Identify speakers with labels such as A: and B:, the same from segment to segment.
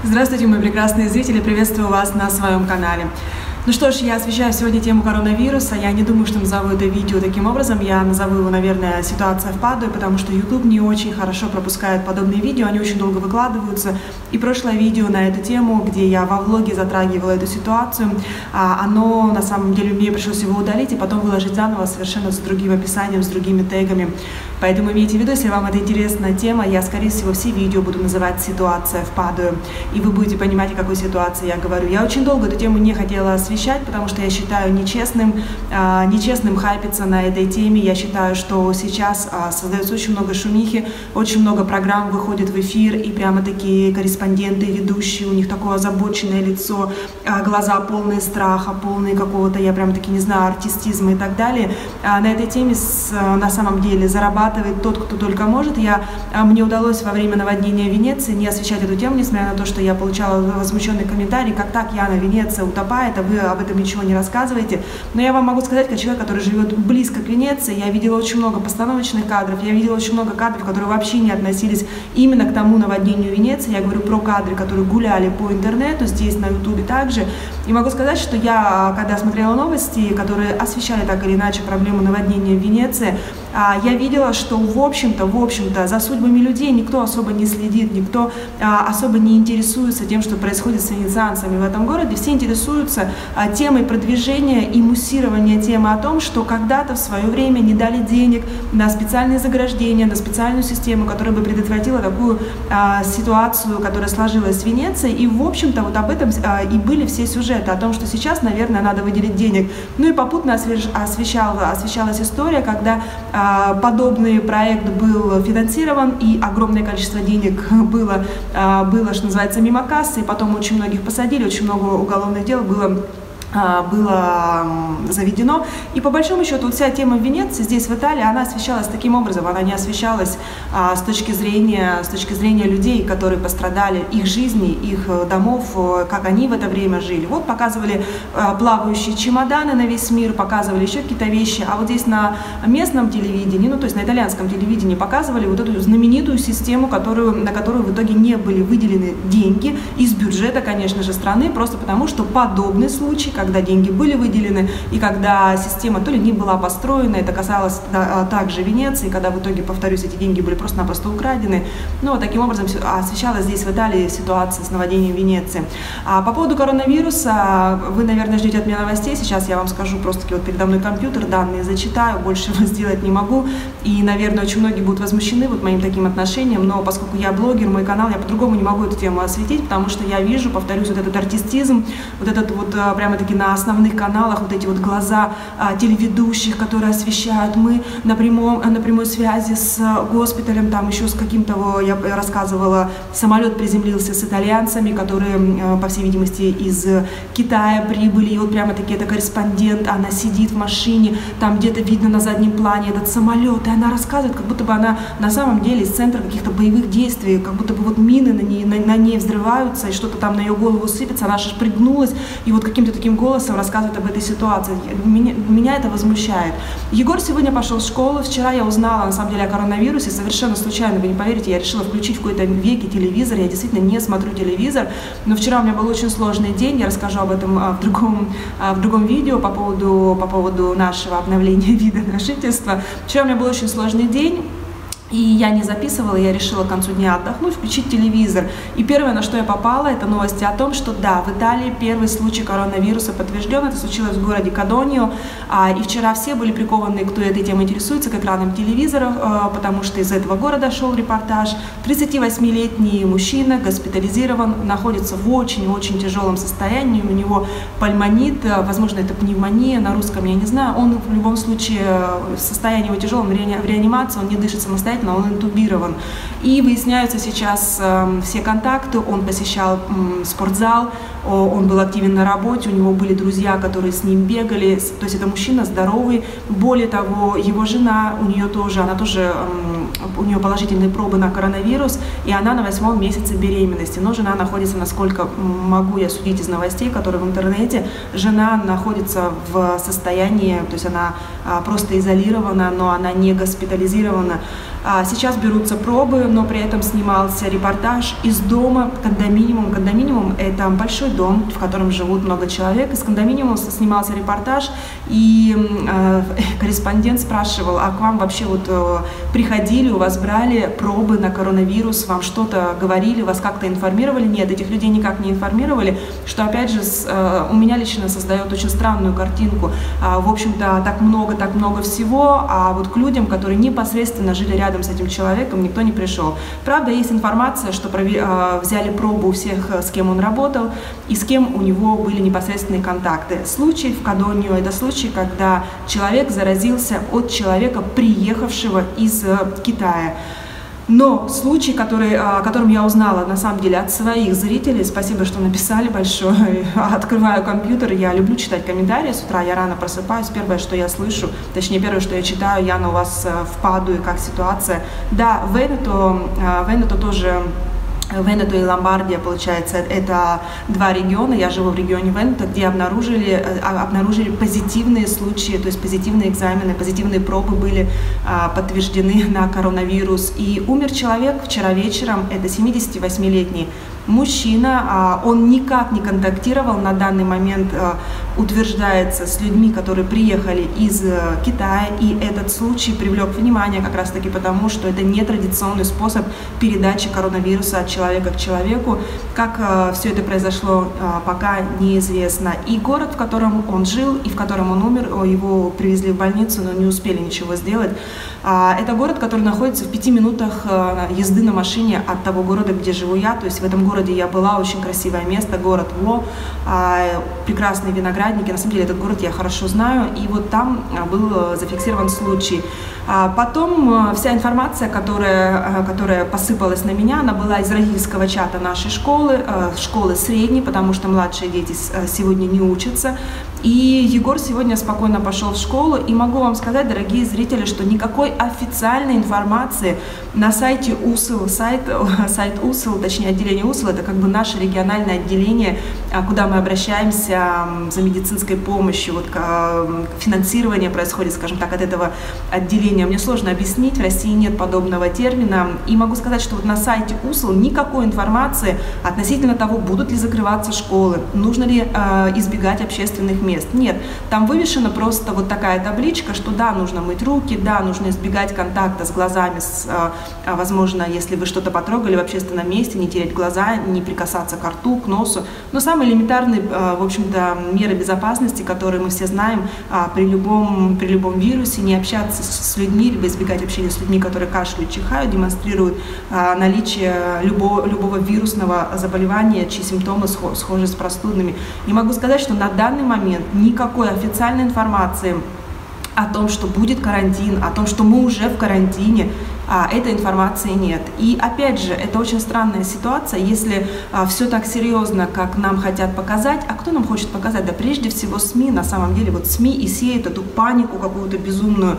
A: Здравствуйте, мои прекрасные зрители, приветствую вас на своем канале. Ну что ж, я освещаю сегодня тему коронавируса. Я не думаю, что назову это видео таким образом. Я назову его, наверное, «Ситуация в Падуе», потому что YouTube не очень хорошо пропускает подобные видео, они очень долго выкладываются. И прошлое видео на эту тему, где я во влоге затрагивала эту ситуацию, оно, на самом деле, мне пришлось его удалить и потом выложить заново совершенно с другим описанием, с другими тегами. Поэтому имейте в виду, если вам это интересная тема, я, скорее всего, все видео буду называть «Ситуация в Падуе», и вы будете понимать, о какой ситуации я говорю. Я очень долго эту тему не хотела освещать, потому что я считаю нечестным хайпиться на этой теме. Я считаю, что сейчас создается очень много шумихи, очень много программ выходит в эфир, и прямо такие корреспонденты, ведущие, у них такое озабоченное лицо, глаза полные страха, полные какого-то, я прям таки не знаю, артистизма и так далее. На этой теме на самом деле зарабатывает тот, кто только может. Мне удалось во время наводнения Венеции не освещать эту тему, несмотря на то, что я получала возмущенный комментарий, как так, Яна, Венеция утопает, а вы об этом ничего не рассказываете. Но я вам могу сказать, как человек, который живет близко к Венеции, я видела очень много постановочных кадров, я видела очень много кадров, которые вообще не относились именно к тому наводнению Венеции. Я говорю про кадры, которые гуляли по интернету, здесь на ютубе также. И могу сказать, что я, когда смотрела новости, которые освещали так или иначе проблему наводнения в Венеции, я видела, что в общем-то, за судьбами людей никто особо не следит, никто особо не интересуется тем, что происходит с венецианцами в этом городе. Все интересуются темой продвижения и муссирования темы о том, что когда-то в свое время не дали денег на специальные заграждения, на специальную систему, которая бы предотвратила такую ситуацию, которая сложилась в Венеции. И, в общем-то, вот об этом и были все сюжеты, о том, что сейчас, наверное, надо выделить денег. Ну и попутно освещалась история, когда подобный проект был финансирован, и огромное количество денег было, что называется, мимо кассы, и потом очень многих посадили, очень много уголовных дел было заведено. И по большому счету вот вся тема в Венеции, здесь в Италии, она освещалась таким образом, она не освещалась с точки зрения людей, которые пострадали, их жизни, их домов, как они в это время жили. Вот показывали плавающие чемоданы на весь мир, показывали еще какие-то вещи, а вот здесь на местном телевидении, ну то есть на итальянском телевидении показывали вот эту знаменитую систему, на которую в итоге не были выделены деньги из бюджета, конечно же, страны, просто потому что подобный случай, когда деньги были выделены, и когда система то ли не была построена, это касалось также Венеции, когда в итоге, повторюсь, эти деньги были просто-напросто украдены. Ну, вот таким образом освещалась здесь в Италии ситуация с наводнением Венеции. По поводу коронавируса, вы, наверное, ждете от меня новостей, сейчас я вам скажу, просто-таки вот передо мной компьютер, данные зачитаю, больше сделать не могу, и, наверное, очень многие будут возмущены вот моим таким отношением, но поскольку я блогер, мой канал, я по-другому не могу эту тему осветить, потому что я вижу, повторюсь, вот этот артистизм, вот этот вот прямо-таки на основных каналах вот эти вот глаза телеведущих, которые освещают. Мы на прямой связи с госпиталем, там еще с каким-то, я рассказывала, самолет приземлился с итальянцами, которые, по всей видимости, из Китая прибыли. И вот прямо-таки это корреспондент, она сидит в машине, там где-то видно на заднем плане этот самолет, и она рассказывает, как будто бы она на самом деле из центра каких-то боевых действий, как будто бы вот мины на ней взрываются, и что-то там на ее голову сыпется, она аж пригнулась, и вот каким-то таким голосом рассказывает об этой ситуации. Меня это возмущает. Егор сегодня пошел в школу. Вчера я узнала, на самом деле, о коронавирусе. Совершенно случайно, вы не поверите, я решила включить в какой-то веке телевизор. Я действительно не смотрю телевизор. Но вчера у меня был очень сложный день. Я расскажу об этом в другом видео по поводу нашего обновления вида на жительство. Вчера у меня был очень сложный день. И я не записывала, я решила к концу дня отдохнуть, включить телевизор. И первое, на что я попала, это новости о том, что да, в Италии первый случай коронавируса подтвержден. Это случилось в городе Кадонио. И вчера все были прикованы, кто этой темой интересуется, к экранам телевизоров, потому что из этого города шел репортаж. 38-летний мужчина госпитализирован, находится в очень-очень тяжелом состоянии. У него пульмонит, возможно, это пневмония, на русском я не знаю. Он в любом случае, состояние его тяжелом, в реанимации, он не дышит самостоятельно, он интубирован. И выясняются сейчас все контакты, он посещал спортзал, он был активен на работе, у него были друзья, которые с ним бегали, то есть это мужчина здоровый. Более того, его жена, у нее положительные пробы на коронавирус, и она на 8-м месяце беременности. Но жена находится, насколько могу я судить из новостей, которые в интернете, жена находится в состоянии, то есть она просто изолирована, но она не госпитализирована. Сейчас берутся пробы, но при этом снимался репортаж из дома, кондоминиум это большой дом, в котором живут много человек. Из кондоминиума снимался репортаж, и корреспондент спрашивал, а к вам вообще вот приходили, у вас брали пробы на коронавирус, вам что-то говорили, вас как-то информировали? Нет, этих людей никак не информировали, что, опять же, у меня лично создает очень странную картинку. В общем-то, так много всего, а вот к людям, которые непосредственно жили рядом с этим человеком, никто не пришел. Правда, есть информация, что взяли пробу у всех, с кем он работал, и с кем у него были непосредственные контакты. Случай в Кадонью – это случай, когда человек заразился от человека, приехавшего из Китая. Но случай, о котором я узнала, на самом деле, от своих зрителей, спасибо, что написали большое, открываю компьютер, я люблю читать комментарии, с утра я рано просыпаюсь, первое, что я слышу, точнее, первое, что я читаю, Яна, у вас в Падуе, как ситуация. Да, Венето тоже... Венето и Ломбардия, получается, это два региона. Я живу в регионе Венето, где обнаружили позитивные случаи, то есть позитивные экзамены, позитивные пробы были подтверждены на коронавирус. И умер человек вчера вечером, это 78-летний мужчина, он никак не контактировал на данный момент, утверждается, с людьми, которые приехали из Китая, и этот случай привлек внимание как раз-таки потому, что это нетрадиционный способ передачи коронавируса от человека к человеку. Как все это произошло, пока неизвестно. И город, в котором он жил и в котором он умер, его привезли в больницу, но не успели ничего сделать. Это город, который находится в 5 минутах езды на машине от того города, где живу я. То есть в этом городе я была, очень красивое место, город Во, прекрасные виноградники. На самом деле этот город я хорошо знаю, и вот там был зафиксирован случай. Потом вся информация, которая посыпалась на меня, она была из родительского чата нашей школы, школы средней, потому что младшие дети сегодня не учатся. И Егор сегодня спокойно пошел в школу, и могу вам сказать, дорогие зрители, что никакой официальной информации на сайте УСЛ, сайт УСЛ, точнее отделение УСЛ, это как бы наше региональное отделение, куда мы обращаемся за медицинской помощью, вот финансирование происходит, скажем так, от этого отделения. Мне сложно объяснить, в России нет подобного термина, и могу сказать, что вот на сайте УСЛ никакой информации относительно того, будут ли закрываться школы, нужно ли избегать общественных мест. Нет, там вывешена просто вот такая табличка, что да, нужно мыть руки, да, нужно избегать контакта с глазами, возможно, если вы что-то потрогали в общественном месте, не тереть глаза, не прикасаться к рту, к носу. Но самые элементарные, в общем-то, меры безопасности, которые мы все знаем при любом вирусе, не общаться с людьми, либо избегать общения с людьми, которые кашляют, чихают, демонстрируют наличие любого вирусного заболевания, чьи симптомы схожи с простудными. Не могу сказать, что на данный момент никакой официальной информации о том, что будет карантин, о том, что мы уже в карантине, этой информации нет. И опять же, это очень странная ситуация, если все так серьезно, как нам хотят показать. А кто нам хочет показать? Да прежде всего СМИ, на самом деле, вот СМИ и сеют эту панику какую-то безумную,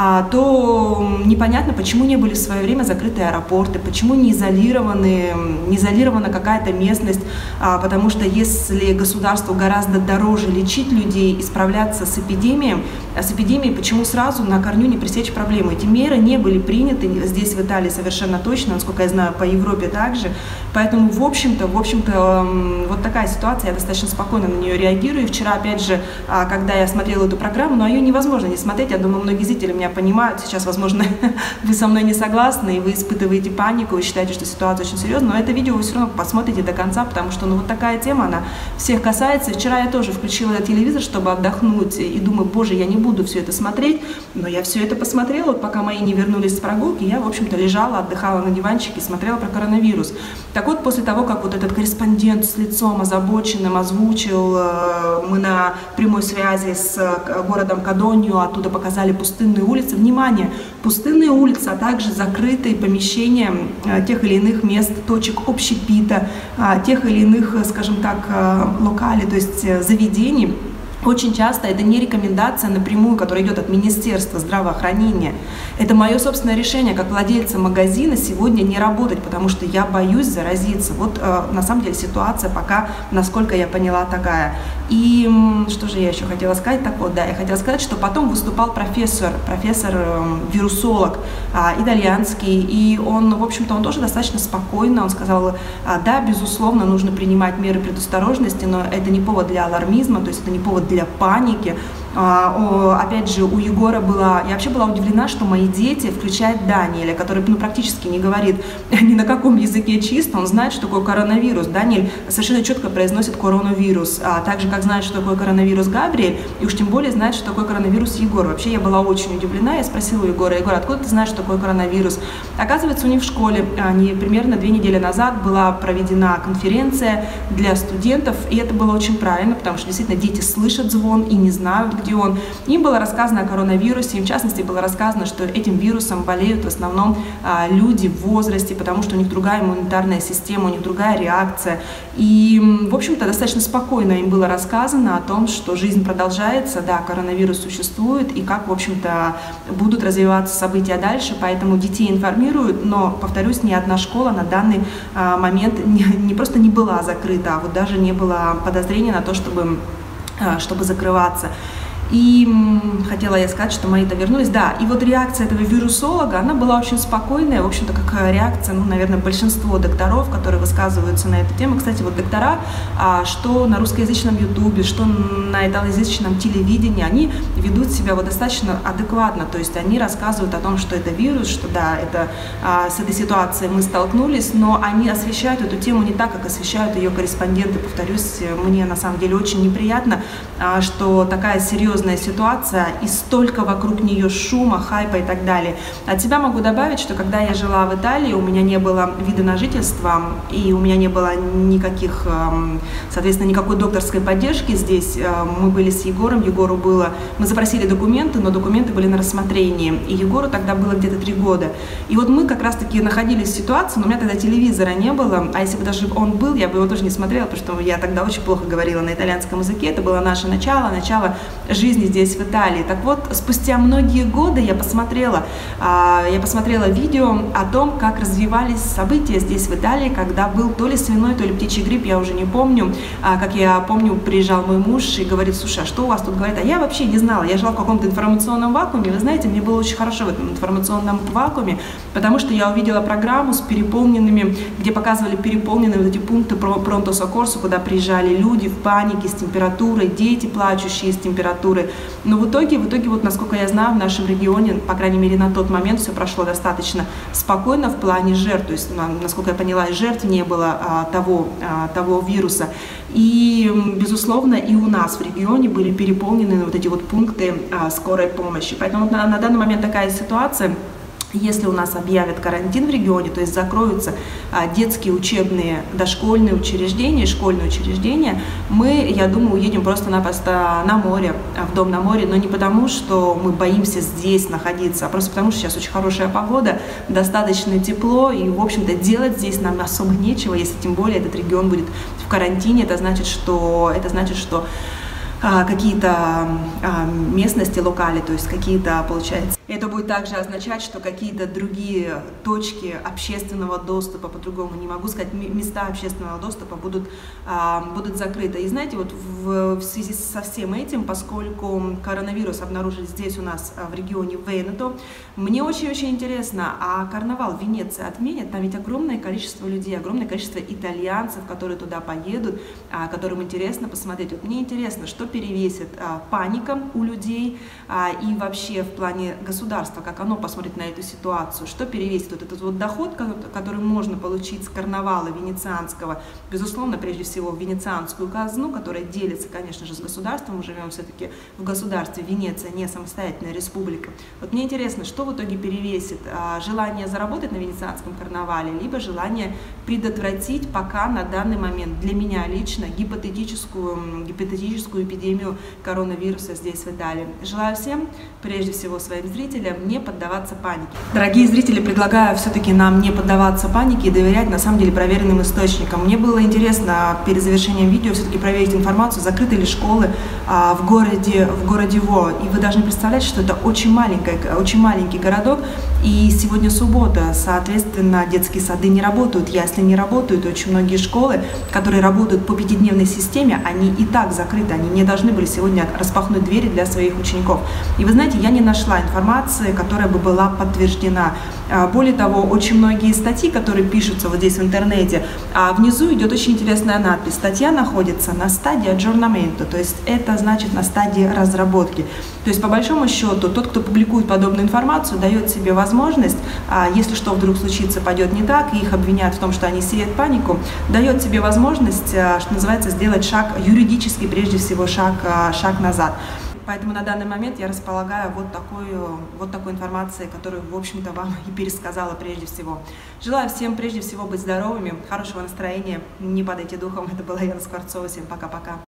A: то непонятно, почему не были в свое время закрыты аэропорты, почему не изолирована какая-то местность, потому что если государству гораздо дороже лечить людей и справляться с эпидемией, почему сразу на корню не пресечь проблему? Эти меры не были приняты здесь, в Италии, совершенно точно, насколько я знаю, по Европе также. Поэтому, в общем-то, вот такая ситуация, я достаточно спокойно на нее реагирую. И вчера, опять же, когда я смотрела эту программу, но ее невозможно не смотреть, я думаю, многие зрители меня понимают. Сейчас, возможно, вы со мной не согласны, и вы испытываете панику, и считаете, что ситуация очень серьезная, но это видео вы все равно посмотрите до конца, потому что, вот такая тема, она всех касается. Вчера я тоже включила телевизор, чтобы отдохнуть, и думаю, боже, я не буду все это смотреть, но я все это посмотрела, вот пока мои не вернулись с прогулки, я, в общем-то, лежала, отдыхала на диванчике и смотрела про коронавирус. Так вот, после того, как вот этот корреспондент с лицом озабоченным озвучил, мы на прямой связи с городом Кадонью, оттуда показали пустынные улицы. Внимание, пустынные улицы, а также закрытые помещения тех или иных мест, точек общепита, тех или иных, скажем так, локалей, то есть заведений. Очень часто это не рекомендация напрямую, которая идет от Министерства здравоохранения. Это мое собственное решение, как владельца магазина, сегодня не работать, потому что я боюсь заразиться. Вот на самом деле ситуация пока, насколько я поняла, такая. И что же я еще хотела сказать? Так вот, да, я хотела сказать, что потом выступал профессор-вирусолог итальянский, и он, в общем-то, он тоже достаточно спокойно, он сказал, да, безусловно, нужно принимать меры предосторожности, но это не повод для алармизма, то есть это не повод для паники. Опять же, у Егора я вообще была удивлена, что мои дети, включая Даниэля, который практически не говорит ни на каком языке чисто, он знает, что такое коронавирус. Даниэль совершенно четко произносит коронавирус, так же, как знает, что такое коронавирус Габриэль, и уж тем более знает, что такое коронавирус Егор. Вообще, я была очень удивлена, я спросила у Егора, Егор, откуда ты знаешь, что такое коронавирус? Оказывается, у них в школе примерно 2 недели назад была проведена конференция для студентов, и это было очень правильно, потому что действительно дети слышат звон и не знают, где он. Им было рассказано о коронавирусе, им в частности было рассказано, что этим вирусом болеют в основном люди в возрасте, потому что у них другая иммунитарная система, у них другая реакция. И, в общем-то, достаточно спокойно им было рассказано о том, что жизнь продолжается, да, коронавирус существует, и как, в общем-то, будут развиваться события дальше, поэтому детей информируют, но, повторюсь, ни одна школа на данный момент не просто не была закрыта, а вот даже не было подозрения на то, чтобы закрываться. И хотела я сказать, что мои-то вернулись. Да, и вот реакция этого вирусолога, она была очень спокойная, в общем-то, как реакция, наверное, большинство докторов, которые высказываются на эту тему. Кстати, вот доктора, что на русскоязычном ютубе, что на италоязычном телевидении, они ведут себя вот достаточно адекватно, то есть они рассказывают о том, что это вирус, что да, с этой ситуацией мы столкнулись, но они освещают эту тему не так, как освещают ее корреспонденты. Повторюсь, мне на самом деле очень неприятно, что такая серьезная ситуация и столько вокруг нее шума, хайпа и так далее. От себя могу добавить, что когда я жила в Италии, у меня не было вида на жительство, и у меня не было никаких, соответственно, никакой докторской поддержки здесь. Мы были с Егором, мы запросили документы, но документы были на рассмотрении, и Егору тогда было где-то 3 года. И вот мы как раз-таки находились в ситуации, но у меня тогда телевизора не было, а если бы даже он был, я бы его тоже не смотрела, потому что я тогда очень плохо говорила на итальянском языке, это было наше начало жизни здесь, в Италии. Так вот, спустя многие годы я посмотрела видео о том, как развивались события здесь, в Италии, когда был то ли свиной, то ли птичий грипп, я уже не помню. Как я помню, приезжал мой муж и говорит, слушай, а что у вас тут говорят? А я вообще не знала, я жила в каком-то информационном вакууме, вы знаете, мне было очень хорошо в этом информационном вакууме, потому что я увидела программу с переполненными, где показывали переполненные вот эти пункты Pronto Soccorso, куда приезжали люди в панике, с температурой, дети плачущие с температурой. Но в итоге, вот, насколько я знаю, в нашем регионе, по крайней мере, на тот момент все прошло достаточно спокойно в плане жертв. То есть, насколько я поняла, жертв не было того вируса. И, безусловно, и у нас в регионе были переполнены вот эти вот пункты скорой помощи. Поэтому на данный момент такая ситуация. Если у нас объявят карантин в регионе, то есть закроются детские учебные дошкольные учреждения, школьные учреждения, мы, я думаю, уедем просто-напросто на море, в дом на море, но не потому, что мы боимся здесь находиться, а просто потому, что сейчас очень хорошая погода, достаточно тепло, и, в общем-то, делать здесь нам особо нечего, если тем более этот регион будет в карантине, это значит, что какие-то местности, локали, то есть какие-то, получается. Это будет также означать, что какие-то другие точки общественного доступа, по-другому не могу сказать, места общественного доступа будут закрыты. И знаете, вот в связи со всем этим, поскольку коронавирус обнаружили здесь у нас в регионе Венето, мне очень-очень интересно, а карнавал в Венеции отменят? Там ведь огромное количество людей, огромное количество итальянцев, которые туда поедут, которым интересно посмотреть. Вот мне интересно, что перевесит паника у людей и вообще в плане государства, как оно посмотрит на эту ситуацию, что перевесит вот этот вот доход, который можно получить с карнавала венецианского, безусловно, прежде всего в венецианскую казну, которая делится, конечно же, с государством, мы живем все-таки в государстве, Венеция не самостоятельная республика. Вот мне интересно, что в итоге перевесит, желание заработать на венецианском карнавале, либо желание предотвратить пока на данный момент для меня лично гипотетическую эпидемию коронавируса здесь, в Италии. Желаю всем, прежде всего своим зрителям, зрителям не поддаваться панике. Дорогие зрители, предлагаю все-таки нам не поддаваться панике и доверять, на самом деле, проверенным источникам. Мне было интересно перед завершением видео все-таки проверить информацию, закрыты ли школы в городе Во. И вы должны представлять, что это очень маленький городок, и сегодня суббота, соответственно, детские сады не работают, ясли не работают, и очень многие школы, которые работают по пятидневной системе, они и так закрыты, они не должны были сегодня распахнуть двери для своих учеников. И вы знаете, я не нашла информации, которая бы была подтверждена. Более того, очень многие статьи, которые пишутся вот здесь в интернете, внизу идет очень интересная надпись. Статья находится на стадии aggiornamento, то есть это значит на стадии разработки. То есть по большому счету тот, кто публикует подобную информацию, дает себе возможность, если что вдруг случится, пойдет не так, и их обвинят в том, что они сеют панику, дает себе возможность, что называется, сделать шаг юридически, прежде всего шаг назад. Поэтому на данный момент я располагаю вот такой информацией, которую, в общем-то, вам и пересказала прежде всего. Желаю всем прежде всего быть здоровыми, хорошего настроения, не падайте духом. Это была Яна Скворцова. Всем пока-пока.